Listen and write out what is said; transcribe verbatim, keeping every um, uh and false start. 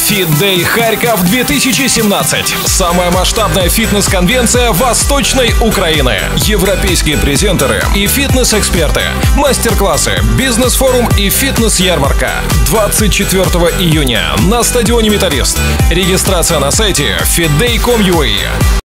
Fit Day Харьков две тысячи семнадцать. Самая масштабная фитнес-конвенция Восточной Украины. Европейские презентеры и фитнес-эксперты. Мастер-классы, бизнес-форум и фитнес-ярмарка. двадцать четвёртого июня на стадионе «Металлист». Регистрация на сайте фит дэй точка ком точка ю а.